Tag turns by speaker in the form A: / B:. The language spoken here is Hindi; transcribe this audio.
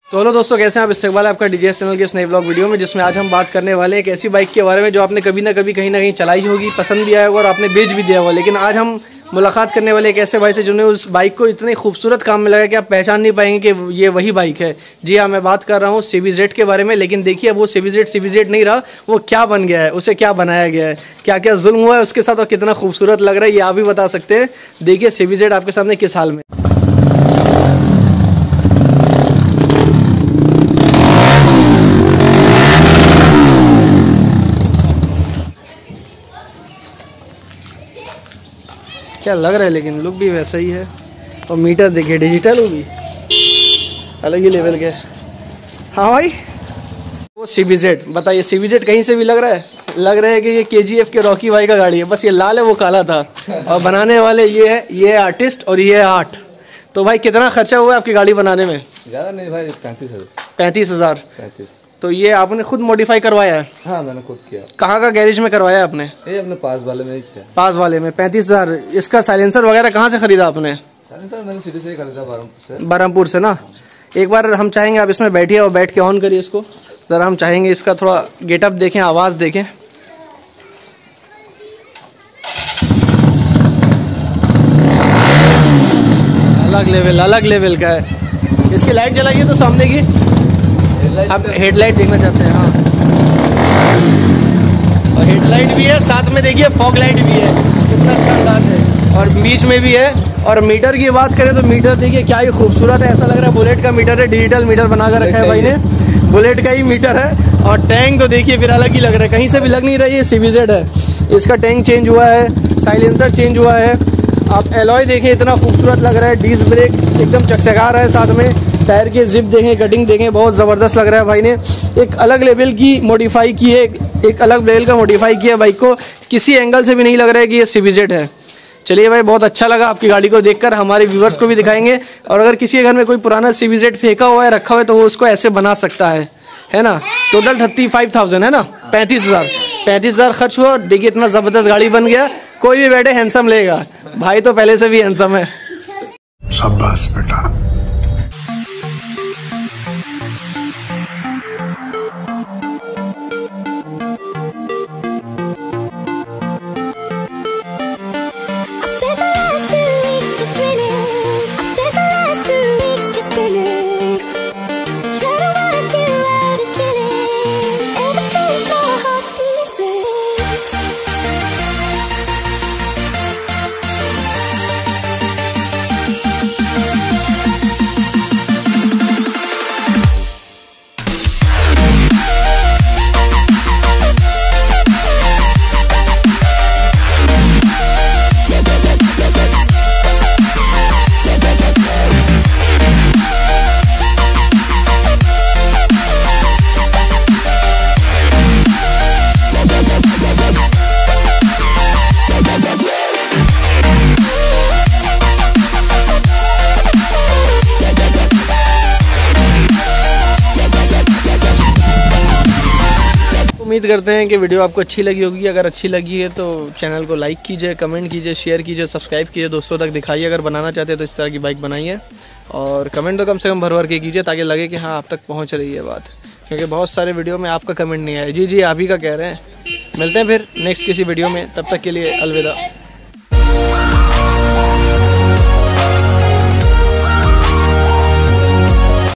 A: तो हेलो दोस्तों, कैसे हैं आप। इस्तेकबाल है आपका डीजे चैनल के इस नए ब्लॉग वीडियो में, जिसमें आज हम बात करने वाले हैं एक ऐसी बाइक के बारे में जो आपने कभी ना कभी कहीं ना कहीं चलाई होगी, पसंद भी आया होगा और आपने बेच भी दिया होगा। लेकिन आज हम मुलाकात करने वाले एक ऐसे भाई से जिन्होंने उस बाइक को इतने खूबसूरत काम में लगा कि आप पहचान नहीं पाएंगे कि ये वही बाइक है। जी हाँ, मैं बात कर रहा हूँ CBZ के बारे में। लेकिन देखिए, वो CBZ नहीं रहा, वो क्या बन गया है, उसे क्या बनाया गया है, क्या क्या जुल्म हुआ है उसके साथ और कितना खूबसूरत लग रहा है, ये आप भी बता सकते हैं। देखिए CBZ आपके सामने किस हाल में। क्या लग रहा है, लेकिन लुक भी वैसा ही है। और मीटर देखिए, डिजिटल वो भी अलग ही लेवल के। हाँ भाई, वो CBZ, बताइए CBZ कहीं से भी लग रहा है कि ये KGF के रॉकी भाई का गाड़ी है। बस ये लाल है, वो काला था। और बनाने वाले ये है आर्टिस्ट और ये है आर्ट। तो भाई कितना खर्चा हुआ है आपकी गाड़ी बनाने में?
B: ज़्यादा नहीं भाई, 35,000।
A: 35,000?
B: 35।
A: तो ये आपने खुद मॉडिफाई करवाया है?
B: हाँ, मैंने खुद किया।
A: कहाँ का गैरेज में करवाया आपने?
B: ये अपने पास वाले में ही किया।
A: पास वाले में 35,000। इसका साइलेंसर वगैरह कहाँ से खरीदा आपने?
B: साइलेंसर मैंने सिटी से ही खरीदा,
A: बरहमपुर से ना। एक बार हम चाहेंगे आप इसमें बैठिए और बैठ के ऑन करिए इसको ज़रा। हम चाहेंगे इसका थोड़ा गेटअप देखें, आवाज़ देखें। अलग लेवल का है। इसकी लाइट जलाइए तो सामने की, आप हेडलाइट देखना चाहते हैं? हाँ, और हेडलाइट भी है, साथ में देखिए फॉग लाइट भी है, कितना शानदार है। और बीच में भी है। और मीटर की बात करें तो मीटर देखिए क्या ही खूबसूरत है, ऐसा लग रहा है बुलेट का मीटर है। डिजिटल मीटर बना कर रखा है भाई ने, बुलेट का ही मीटर है। और टैंक तो देखिए फिर अलग ही लग रहा है, कहीं से भी लग नहीं रहा है ये CBZ है। इसका टैंक चेंज हुआ है, साइलेंसर चेंज हुआ है। आप एलॉय देखें, इतना खूबसूरत लग रहा है। डिस्क ब्रेक एकदम चकचका रहा है, साथ में टायर के जिप देखें, कटिंग देखें, बहुत ज़बरदस्त लग रहा है। भाई ने एक अलग लेवल की मॉडिफाई की है, एक अलग लेवल का मॉडिफाई किया बाइक को। किसी एंगल से भी नहीं लग रहा है कि ये CBZ है। चलिए भाई, बहुत अच्छा लगा आपकी गाड़ी को देखकर, हमारे व्यूवर्स को भी दिखाएंगे। और अगर किसी के घर में कोई पुराना CBZ फेंका हुआ है, रखा हुआ है, तो वो उसको ऐसे बना सकता है ना। टोटल 35,000 है ना, 35,000 खर्च हुआ। देखिए इतना ज़बरदस्त गाड़ी बन गया, कोई भी बैठे हैंडसम लेगा। भाई तो पहले से भी हैंडसम है।
C: शाबाश बेटा।
A: उम्मीद करते हैं कि वीडियो आपको अच्छी लगी होगी। अगर अच्छी लगी है तो चैनल को लाइक कीजिए, कमेंट कीजिए, शेयर कीजिए, सब्सक्राइब कीजिए, दोस्तों तक दिखाइए। अगर बनाना चाहते हैं तो इस तरह की बाइक बनाइए। और कमेंट तो कम से कम भर के कीजिए, ताकि लगे कि हाँ आप तक पहुंच रही है बात। क्योंकि बहुत सारे वीडियो में आपका कमेंट नहीं आया। जी आप ही का कह रहे हैं। मिलते हैं फिर नेक्स्ट किसी वीडियो में, तब तक के लिए अलविदा।